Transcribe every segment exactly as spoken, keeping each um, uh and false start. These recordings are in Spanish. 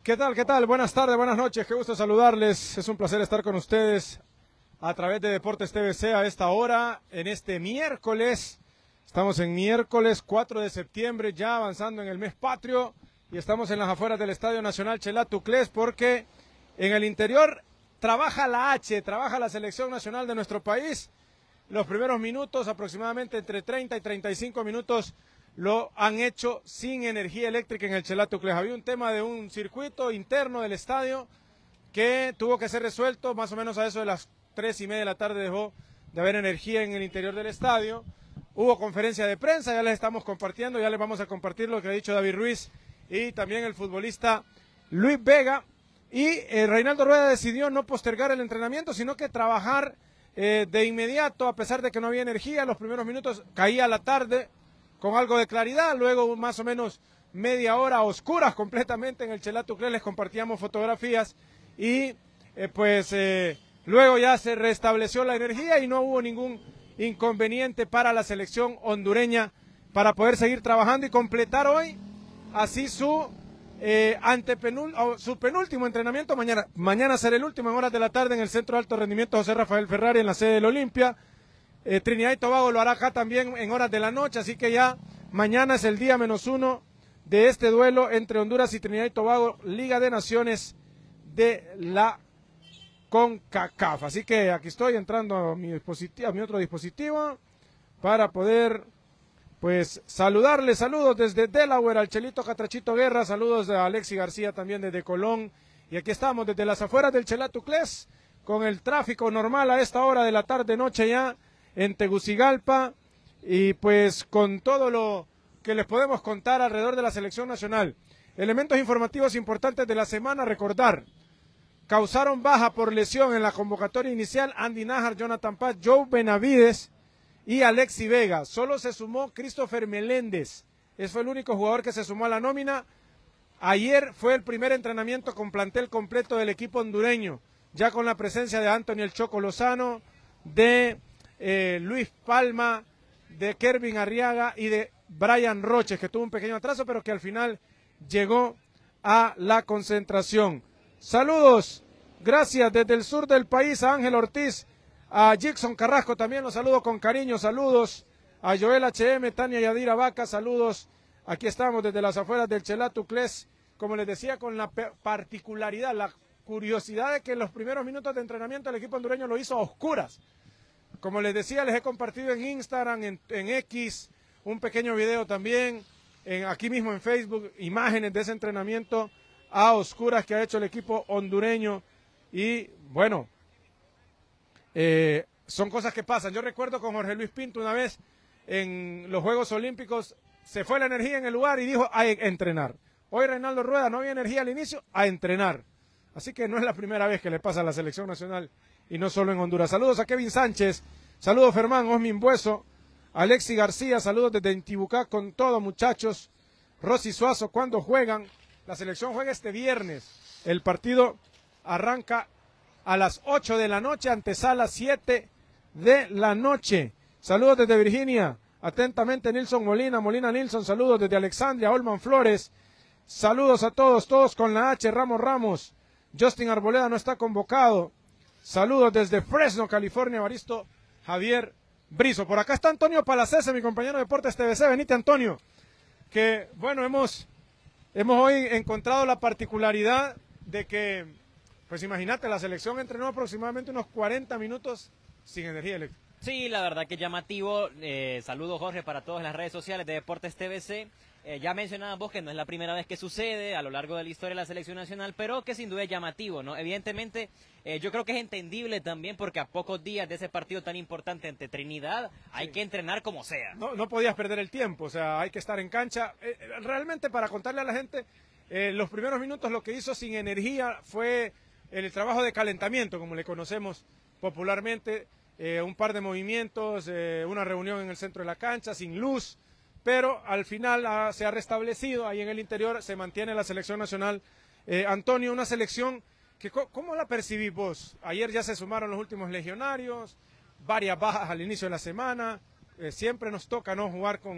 ¿Qué tal? ¿Qué tal? Buenas tardes, buenas noches, qué gusto saludarles. Es un placer estar con ustedes a través de Deportes T V C a esta hora, en este miércoles. Estamos en miércoles cuatro de septiembre, ya avanzando en el mes patrio, y estamos en las afueras del Estadio Nacional Chelá-Tuclés porque en el interior trabaja la H, trabaja la selección nacional de nuestro país. Los primeros minutos, aproximadamente entre treinta y treinta y cinco minutos, lo han hecho sin energía eléctrica en el Chelá-Tuclés. Había un tema de un circuito interno del estadio que tuvo que ser resuelto, más o menos a eso de las tres y media de la tarde dejó de haber energía en el interior del estadio. Hubo conferencia de prensa, ya les estamos compartiendo, ya les vamos a compartir lo que ha dicho David Ruiz y también el futbolista Luis Vega. Y eh, Reinaldo Rueda decidió no postergar el entrenamiento, sino que trabajar eh, de inmediato, a pesar de que no había energía. Los primeros minutos caía la tarde con algo de claridad, luego más o menos media hora a oscuras completamente en el Chelá-Tuclés, les compartíamos fotografías y eh, pues eh, luego ya se restableció la energía y no hubo ningún inconveniente para la selección hondureña para poder seguir trabajando y completar hoy así su eh, antepenul oh, su penúltimo entrenamiento. Mañana, mañana será el último en horas de la tarde en el Centro de Alto Rendimiento José Rafael Ferrari en la sede del Olimpia. Eh, Trinidad y Tobago lo hará acá también en horas de la noche, así que ya mañana es el día menos uno de este duelo entre Honduras y Trinidad y Tobago, Liga de Naciones de la CONCACAF. Así que aquí estoy entrando a mi dispositivo, a mi otro dispositivo para poder pues saludarles. Saludos desde Delaware al Chelito Catrachito Guerra, saludos a Alexi García también desde Colón, y aquí estamos desde las afueras del Chelá-Tuclés con el tráfico normal a esta hora de la tarde noche ya en Tegucigalpa, y pues con todo lo que les podemos contar alrededor de la selección nacional. Elementos informativos importantes de la semana, recordar, causaron baja por lesión en la convocatoria inicial Andy Nájar, Jonathan Paz, Joe Benavides y Alexi Vega. Solo se sumó Christopher Meléndez, ese fue el único jugador que se sumó a la nómina. Ayer fue el primer entrenamiento con plantel completo del equipo hondureño, ya con la presencia de Anthony El Choco Lozano, de Eh, Luis Palma, de Kervin Arriaga y de Brian Roches, que tuvo un pequeño atraso, pero que al final llegó a la concentración. Saludos, gracias desde el sur del país a Ángel Ortiz, a Jackson Carrasco también los saludo con cariño, saludos a Joel H M, Tania Yadira Vaca, saludos, aquí estamos desde las afueras del Chelá-Tuclés, como les decía, con la particularidad, la curiosidad de que en los primeros minutos de entrenamiento el equipo hondureño lo hizo a oscuras. Como les decía, les he compartido en Instagram, en, en X, un pequeño video también, en, aquí mismo en Facebook, imágenes de ese entrenamiento a oscuras que ha hecho el equipo hondureño. Y bueno, eh, son cosas que pasan. Yo recuerdo con Jorge Luis Pinto una vez en los Juegos Olímpicos, se fue la energía en el lugar y dijo a entrenar. Hoy Reinaldo Rueda, no había energía al inicio, a entrenar. Así que no es la primera vez que le pasa a la selección nacional y no solo en Honduras. Saludos a Kevin Sánchez, saludos Fermán, Osmin Bueso, Alexi García, saludos desde Intibucá con todo muchachos. Rosy Suazo, ¿cuándo juegan? La selección juega este viernes, el partido arranca a las ocho de la noche, antesala siete de la noche. Saludos desde Virginia, atentamente Nilson Molina, Molina Nilson, saludos desde Alexandria, Olman Flores, saludos a todos, todos con la H, Ramos Ramos, Justin Arboleda no está convocado. Saludos desde Fresno, California, Baristo Javier Brizo. Por acá está Antonio Palacese, mi compañero de Deportes T V C. Venite, Antonio. Que, bueno, hemos, hemos hoy encontrado la particularidad de que, pues imagínate, la selección entrenó aproximadamente unos cuarenta minutos sin energía eléctrica. Sí, la verdad que llamativo. Eh, saludos, Jorge, para todos en las redes sociales de Deportes T V C. Eh, ya mencionabas vos que no es la primera vez que sucede a lo largo de la historia de la selección nacional, pero que sin duda es llamativo, ¿no? Evidentemente, eh, yo creo que es entendible también porque a pocos días de ese partido tan importante ante Trinidad hay sí. que entrenar como sea. No, no podías perder el tiempo, o sea, hay que estar en cancha. Eh, realmente, para contarle a la gente, eh, los primeros minutos lo que hizo sin energía fue el trabajo de calentamiento, como le conocemos popularmente, eh, un par de movimientos, eh, una reunión en el centro de la cancha, sin luz, pero al final ah, se ha restablecido, ahí en el interior se mantiene la selección nacional. Eh, Antonio, una selección que, ¿cómo la percibís vos? Ayer ya se sumaron los últimos legionarios, varias bajas al inicio de la semana, eh, siempre nos toca no jugar con,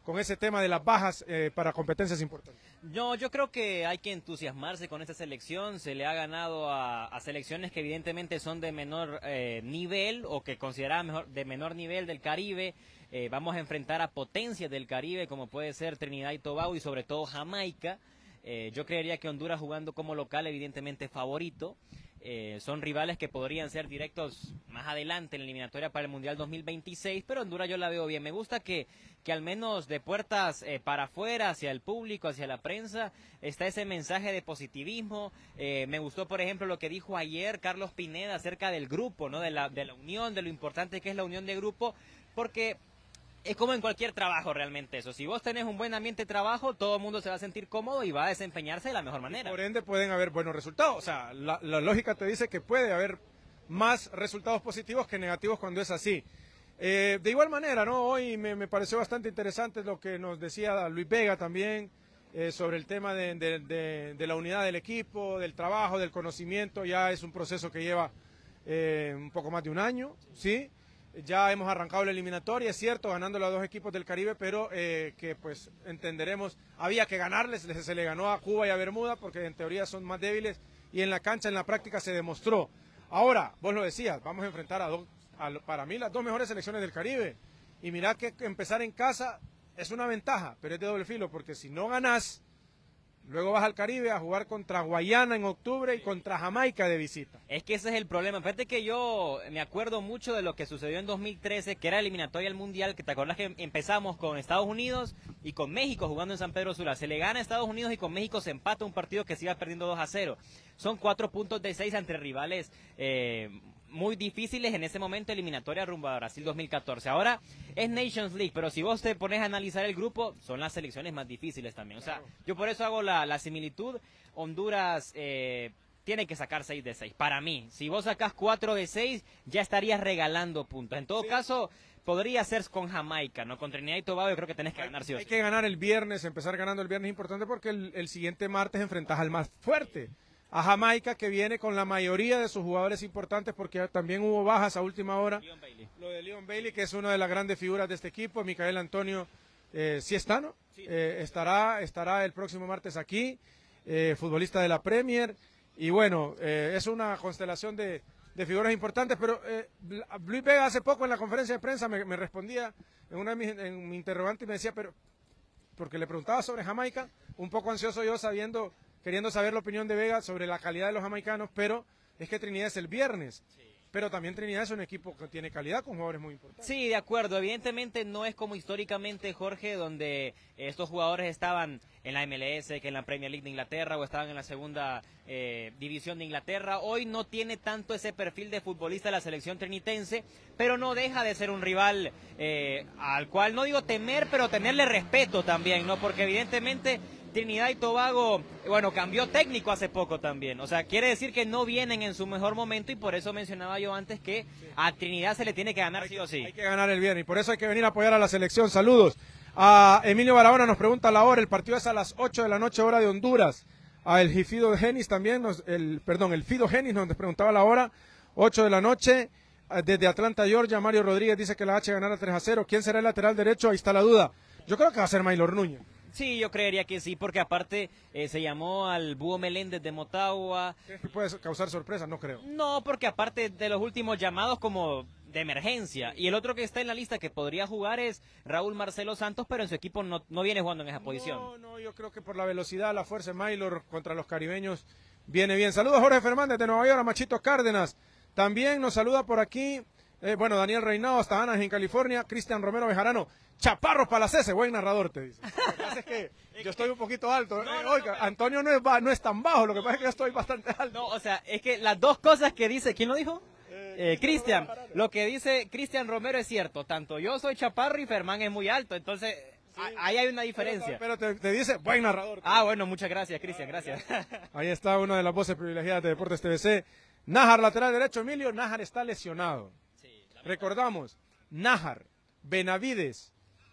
con ese tema de las bajas eh, para competencias importantes? No, yo creo que hay que entusiasmarse con esta selección. Se le ha ganado a, a selecciones que evidentemente son de menor eh, nivel o que consideraban mejor, de menor nivel del Caribe. Eh, vamos a enfrentar a potencias del Caribe como puede ser Trinidad y Tobago y sobre todo Jamaica. Eh, yo creería que Honduras jugando como local evidentemente favorito. Eh, son rivales que podrían ser directos más adelante en la eliminatoria para el Mundial dos mil veintiséis, pero Honduras yo la veo bien. Me gusta que, que al menos de puertas eh, para afuera, hacia el público, hacia la prensa, está ese mensaje de positivismo. Eh, me gustó, por ejemplo, lo que dijo ayer Carlos Pineda acerca del grupo, ¿no? de, la, de la unión, de lo importante que es la unión de grupo, porque es como en cualquier trabajo realmente eso. Si vos tenés un buen ambiente de trabajo, todo el mundo se va a sentir cómodo y va a desempeñarse de la mejor manera. Y por ende pueden haber buenos resultados. O sea, la, la lógica te dice que puede haber más resultados positivos que negativos cuando es así. Eh, de igual manera, ¿no? Hoy me, me pareció bastante interesante lo que nos decía Luis Vega también eh, sobre el tema de, de, de, de la unidad del equipo, del trabajo, del conocimiento. Ya es un proceso que lleva eh, un poco más de un año, ¿sí? Ya hemos arrancado la eliminatoria, es cierto, ganando a los dos equipos del Caribe, pero eh, que pues entenderemos, había que ganarles, se le ganó a Cuba y a Bermuda porque en teoría son más débiles y en la cancha, en la práctica se demostró. Ahora, vos lo decías, vamos a enfrentar a dos, a, para mí las dos mejores selecciones del Caribe y mirá que empezar en casa es una ventaja, pero es de doble filo porque si no ganás, luego vas al Caribe a jugar contra Guayana en octubre y contra Jamaica de visita. Es que ese es el problema. Fíjate que yo me acuerdo mucho de lo que sucedió en dos mil trece, que era eliminatoria al Mundial, que te acuerdas que empezamos con Estados Unidos y con México jugando en San Pedro Sula. Se le gana a Estados Unidos y con México se empata un partido que se iba perdiendo dos a cero. Son cuatro puntos de seis entre rivales eh, muy difíciles en ese momento, eliminatoria rumbo a Brasil dos mil catorce. Ahora es Nations League, pero si vos te pones a analizar el grupo, son las selecciones más difíciles también. O sea, yo por eso hago la, la similitud. Honduras eh, tiene que sacar seis de seis. Para mí, si vos sacás cuatro de seis, ya estarías regalando puntos. En todo sí. caso, podría ser con Jamaica, ¿no? Con Trinidad y Tobago yo creo que tenés que ganar sí o sí. Hay que ganar el viernes, empezar ganando el viernes es importante porque el, el siguiente martes enfrentás al más fuerte. A Jamaica, que viene con la mayoría de sus jugadores importantes porque también hubo bajas a última hora. Leon Bailey. Lo de Leon Bailey, que es una de las grandes figuras de este equipo. Micael Antonio, eh, sí está, ¿no? Sí. Eh, estará, estará el próximo martes aquí, eh, futbolista de la Premier. Y bueno, eh, es una constelación de, de figuras importantes, pero eh, Luis Vega hace poco en la conferencia de prensa me, me respondía en una de mis, en mi interrogante y me decía, pero, porque le preguntaba sobre Jamaica, un poco ansioso yo sabiendo... queriendo saber la opinión de Vega sobre la calidad de los jamaicanos, pero es que Trinidad es el viernes. Sí. Pero también Trinidad es un equipo que tiene calidad con jugadores muy importantes. Sí, de acuerdo. Evidentemente no es como históricamente, Jorge, donde estos jugadores estaban en la M L S, que en la Premier League de Inglaterra, o estaban en la segunda eh, división de Inglaterra. Hoy no tiene tanto ese perfil de futbolista de la selección trinitense, pero no deja de ser un rival eh, al cual, no digo temer, pero tenerle respeto también, ¿no? Porque evidentemente... Trinidad y Tobago, bueno, cambió técnico hace poco también. O sea, quiere decir que no vienen en su mejor momento y por eso mencionaba yo antes que sí. a Trinidad se le tiene que ganar hay sí o sí. Hay que ganar el viernes y por eso hay que venir a apoyar a la selección. Saludos. A Emilio Barahona nos pregunta la hora. El partido es a las ocho de la noche, hora de Honduras. A el Fido Genis también, nos, el, perdón, el Fido Genis nos preguntaba la hora. ocho de la noche. Desde Atlanta, Georgia, Mario Rodríguez dice que la H ganará tres a cero. ¿Quién será el lateral derecho? Ahí está la duda. Yo creo que va a ser Maylor Núñez. Sí, yo creería que sí, porque aparte eh, se llamó al Búho Meléndez de Motagua. ¿Puede causar sorpresa? No creo. No, porque aparte de los últimos llamados como de emergencia. Y el otro que está en la lista que podría jugar es Raúl Marcelo Santos, pero en su equipo no, no viene jugando en esa posición. No, no, yo creo que por la velocidad, la fuerza de Maylor contra los caribeños viene bien. Saludos Jorge Fernández de Nueva York, a Machito Cárdenas. También nos saluda por aquí, eh, bueno, Daniel Reinado hasta Anaheim, en California. Cristian Romero Bejarano. Chaparros para la C S, buen narrador, te dice. Lo que pasa es que yo estoy un poquito alto. No, no, Oiga, no, pero... Antonio no es, no es tan bajo, lo que pasa es que yo estoy bastante alto. No, o sea, es que las dos cosas que dice, ¿quién lo dijo? Eh, eh, Cristian. Lo que dice Cristian Romero es cierto. Tanto yo soy chaparro y Fermán es muy alto, entonces sí, ahí hay una diferencia. Pero, pero te, te dice, buen narrador. Ah, bueno, muchas gracias, Cristian, gracias. Ahí está una de las voces privilegiadas de Deportes T V C. Nájar, lateral derecho, Emilio. Nájar está lesionado. Sí, recordamos, Nájar, Benavides,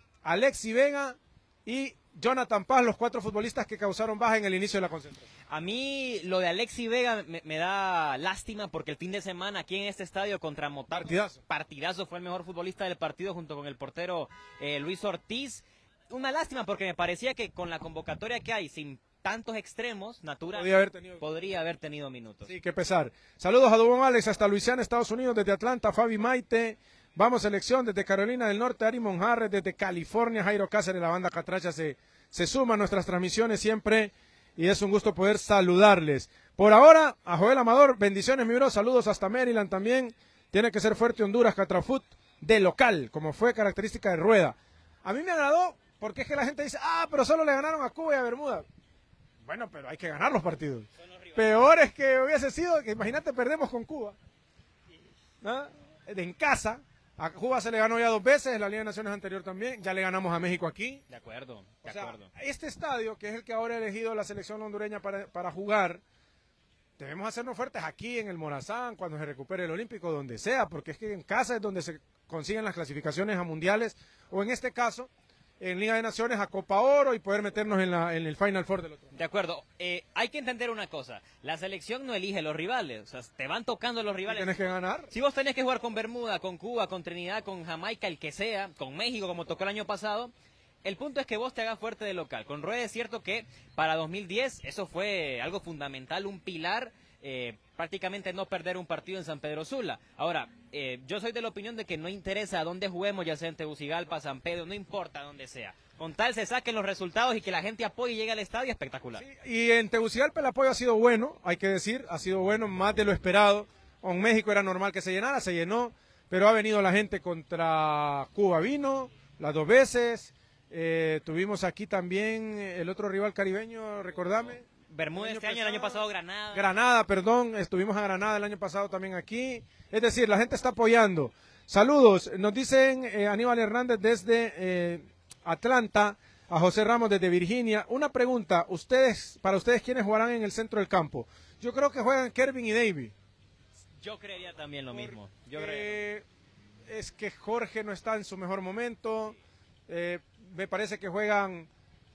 Alexi Vega y Jonathan Paz, los cuatro futbolistas que causaron baja en el inicio de la concentración. A mí lo de Alexi Vega me, me da lástima porque el fin de semana aquí en este estadio contra Motagua, partidazo. partidazo, fue el mejor futbolista del partido junto con el portero eh, Luis Ortiz. una lástima porque me parecía que con la convocatoria que hay, sin tantos extremos, Natura podría haber tenido, podría haber tenido minutos. Sí, qué pesar. Saludos a Dubón Alex hasta Luisiana, Estados Unidos, desde Atlanta, Fabi Maite. Vamos selección desde Carolina del Norte, Ari Monjarres, desde California, Jairo Cáceres, la banda Catracha se, se suma a nuestras transmisiones siempre y es un gusto poder saludarles. Por ahora, a Joel Amador, bendiciones mi bro, saludos hasta Maryland también. Tiene que ser fuerte Honduras, Catrafut, de local, como fue característica de Rueda. A mí me agradó porque es que la gente dice, ah, pero solo le ganaron a Cuba y a Bermuda. Bueno, pero hay que ganar los partidos. Peor es que hubiese sido, que imagínate, perdemos con Cuba. ¿Ah? En casa. A Cuba se le ganó ya dos veces, en la Liga de Naciones anterior también, ya le ganamos a México aquí. De acuerdo, de o sea, acuerdo. Este estadio, que es el que ahora ha elegido la selección hondureña para, para jugar, debemos hacernos fuertes aquí en el Morazán, cuando se recupere el Olímpico, donde sea, porque es que en casa es donde se consiguen las clasificaciones a mundiales, o en este caso, en Liga de Naciones a Copa Oro y poder meternos en, la, en el Final Four del otro. De acuerdo. Eh, hay que entender una cosa. La selección no elige los rivales. O sea, te van tocando los rivales. Tienes que ganar. Si vos tenés que jugar con Bermuda, con Cuba, con Trinidad, con Jamaica, el que sea, con México, como tocó el año pasado, el punto es que vos te hagas fuerte de local. Con Rueda es cierto que para dos mil diez eso fue algo fundamental, un pilar, eh, prácticamente no perder un partido en San Pedro Sula. Ahora, eh, yo soy de la opinión de que no interesa a dónde juguemos, ya sea en Tegucigalpa, San Pedro, no importa dónde sea. Con tal se saquen los resultados y que la gente apoye y llegue al estadio, espectacular. Sí, y en Tegucigalpa el apoyo ha sido bueno, hay que decir, ha sido bueno, más de lo esperado. Con México era normal que se llenara, se llenó, pero ha venido la gente contra Cuba, vino las dos veces. Eh, tuvimos aquí también el otro rival caribeño, recordame. Bermuda este año, el año pasado Granada. Granada, perdón, estuvimos a Granada el año pasado también aquí. Es decir, la gente está apoyando. Saludos, nos dicen eh, Aníbal Hernández desde eh, Atlanta, a José Ramos desde Virginia. Una pregunta, ustedes, para ustedes, ¿quiénes jugarán en el centro del campo? Yo creo que juegan Kervin y David. Yo creería también lo mismo. Yo creo. Es que Jorge no está en su mejor momento. Eh, me parece que juegan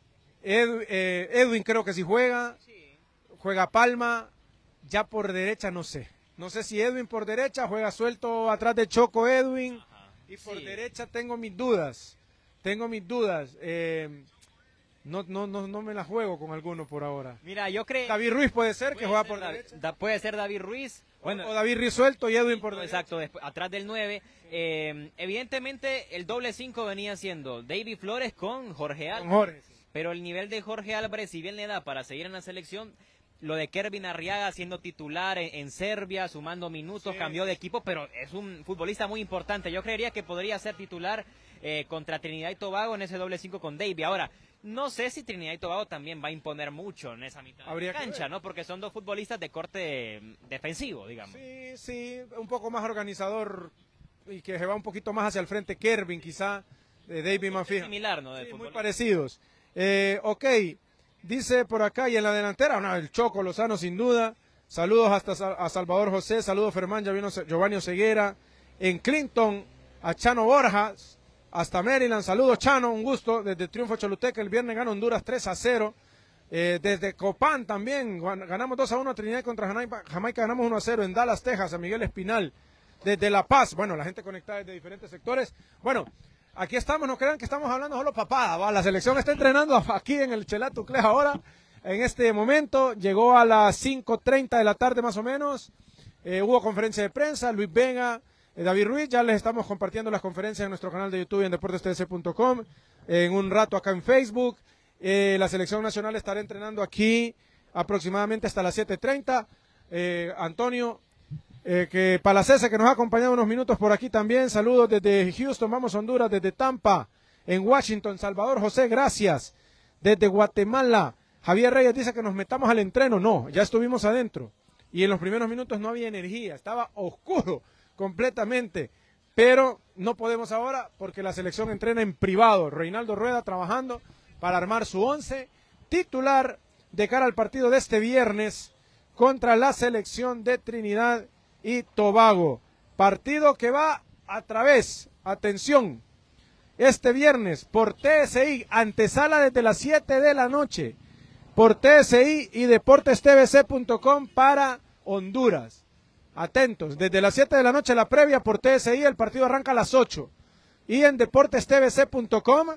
Ed, eh, Edwin, creo que sí juega. Sí. Juega Palma. Ya por derecha no sé. No sé si Edwin por derecha juega suelto atrás de Choco Edwin. Ajá. Y por sí. derecha tengo mis dudas. Tengo mis dudas. Eh, no, no, no, no me la juego con alguno por ahora. Mira, yo creo. David Ruiz puede ser puede que juega por David, derecha. Da, puede ser David Ruiz. Bueno, o David Ruiz suelto y Edwin por derecha. Exacto, después, atrás del nueve. Eh, evidentemente, el doble cinco venía siendo David Flores con Jorge Álvarez. Con Jorge, sí. Pero el nivel de Jorge Álvarez, si bien le da para seguir en la selección, lo de Kervin Arriaga siendo titular en, en Serbia, sumando minutos, sí. cambió de equipo, pero es un futbolista muy importante. Yo creería que podría ser titular eh, contra Trinidad y Tobago en ese doble cinco con David. Ahora, no sé si Trinidad y Tobago también va a imponer mucho en esa mitad Habría de cancha, ¿no? Porque son dos futbolistas de corte defensivo, digamos. Sí, sí, un poco más organizador y que se va un poquito más hacia el frente Kervin, quizá, de David más fija. Similar, ¿no? Sí, muy parecidos. Eh, ok, dice por acá, y en la delantera, no, el Choco Lozano sin duda. Saludos hasta a Salvador José, saludos Fermán, Giovanni Ceguera. En Clinton, a Chano Borjas. Hasta Maryland, saludos Chano, un gusto, desde Triunfo Choluteca, el viernes gana Honduras tres a cero, eh, desde Copán también, ganamos dos a uno a Trinidad contra Jamaica, Jamaica ganamos uno a cero en Dallas, Texas, a Miguel Espinal, desde La Paz, bueno, la gente conectada desde diferentes sectores, bueno, aquí estamos, no crean que estamos hablando solo papada, ¿va? La selección está entrenando aquí en el Chelato Clés ahora, en este momento, llegó a las cinco treinta de la tarde más o menos, eh, hubo conferencia de prensa, Luis Vega, David Ruiz, ya les estamos compartiendo las conferencias en nuestro canal de YouTube en deportes t v c punto com, en un rato acá en Facebook. Eh, la selección nacional estará entrenando aquí aproximadamente hasta las siete treinta. Eh, Antonio, eh, que Palacese, que nos ha acompañado unos minutos por aquí también. Saludos desde Houston, vamos Honduras, desde Tampa, en Washington, Salvador José, gracias. Desde Guatemala, Javier Reyes dice que nos metamos al entreno. No, ya estuvimos adentro. Y en los primeros minutos no había energía, estaba oscuro completamente, pero no podemos ahora porque la selección entrena en privado. Reinaldo Rueda trabajando para armar su once titular de cara al partido de este viernes contra la selección de Trinidad y Tobago. Partido que va a través, atención, este viernes por T S I, antesala desde las siete de la noche, por T S I y deportes t v c punto com para Honduras. Atentos, desde las siete de la noche la previa por T S I, el partido arranca a las ocho. Y en deportes t v c punto com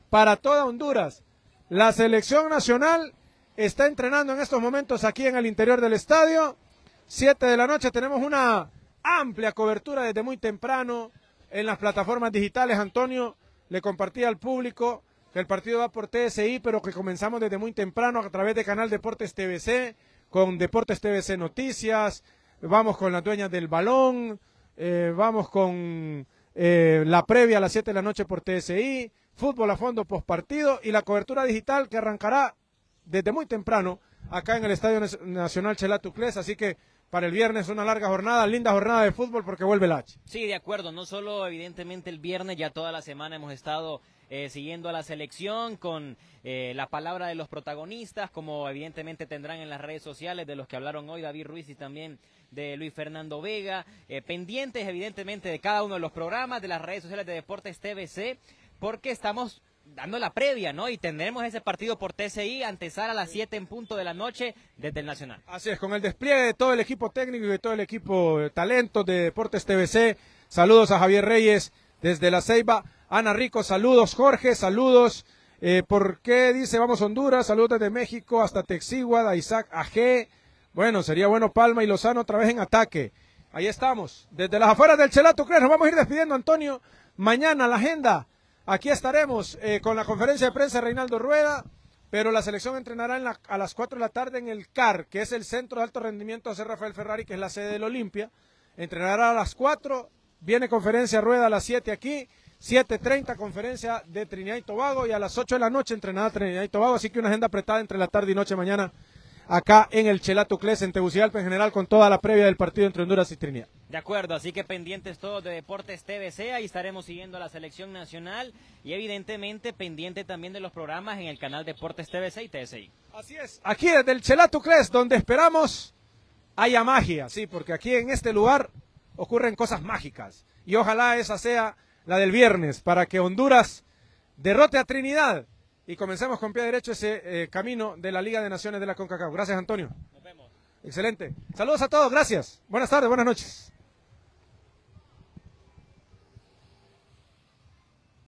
para toda Honduras. La selección nacional está entrenando en estos momentos aquí en el interior del estadio. Siete de la noche tenemos una amplia cobertura desde muy temprano en las plataformas digitales. Antonio le compartía al público que el partido va por T S I, pero que comenzamos desde muy temprano a través de Canal Deportes T V C, con Deportes T V C Noticias, vamos con las dueñas del balón, eh, vamos con eh, la previa a las siete de la noche por T S I, fútbol a fondo postpartido y la cobertura digital que arrancará desde muy temprano acá en el Estadio Nacional Chelat Uclés, así que para el viernes una larga jornada, linda jornada de fútbol porque vuelve el H. Sí, de acuerdo, no solo evidentemente el viernes, ya toda la semana hemos estado eh, siguiendo a la selección con eh, la palabra de los protagonistas, como evidentemente tendrán en las redes sociales de los que hablaron hoy David Ruiz y también de Luis Fernando Vega, eh, pendientes evidentemente de cada uno de los programas, de las redes sociales de Deportes T V C, porque estamos dando la previa, ¿no? Y tendremos ese partido por T S I, antesala a las siete en punto de la noche desde el Nacional. Así es, con el despliegue de todo el equipo técnico y de todo el equipo de talentos de Deportes T V C. Saludos a Javier Reyes desde La Ceiba. Ana Rico, saludos. Jorge, saludos. Eh, ¿Por qué dice vamos Honduras? Saludos desde México hasta Texígua, Isaac Ajé. Bueno, sería bueno Palma y Lozano otra vez en ataque. Ahí estamos. Desde las afueras del Chelat Uclés nos vamos a ir despidiendo, Antonio. Mañana la agenda. Aquí estaremos eh, con la conferencia de prensa de Reinaldo Rueda, pero la selección entrenará en la, a las cuatro de la tarde en el C A R, que es el Centro de Alto Rendimiento José Rafael Ferrari, que es la sede del Olimpia. Entrenará a las cuatro, viene conferencia Rueda a las siete aquí, siete treinta conferencia de Trinidad y Tobago, y a las ocho de la noche entrenará Trinidad y Tobago, así que una agenda apretada entre la tarde y noche mañana acá en el Chelat Uclés, en Tegucigalpa en general, con toda la previa del partido entre Honduras y Trinidad. De acuerdo, así que pendientes todos de Deportes T V C, ahí estaremos siguiendo a la selección nacional y evidentemente pendiente también de los programas en el canal Deportes T V C y T S I. Así es, aquí desde el Chelat Uclés, donde esperamos haya magia, sí, porque aquí en este lugar ocurren cosas mágicas y ojalá esa sea la del viernes, para que Honduras derrote a Trinidad y comencemos con pie derecho ese eh, camino de la Liga de Naciones de la CONCACAF. Gracias, Antonio. Nos vemos. Excelente. Saludos a todos, gracias. Buenas tardes, buenas noches.